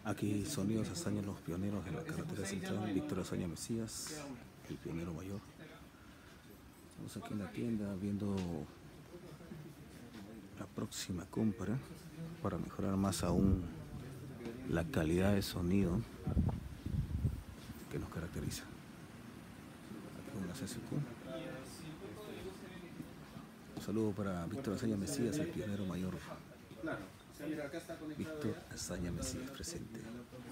Aquí Sonidos Azaña, los pioneros de la carretera central, Víctor Azaña Mesías, el pionero mayor. Estamos aquí en la tienda viendo la próxima compra para mejorar más aún la calidad de sonido que nos caracteriza. Aquí con la CSQ. Un saludo para Víctor Azaña Mesías, el pionero mayor. Víctor Azaña Mesías presente.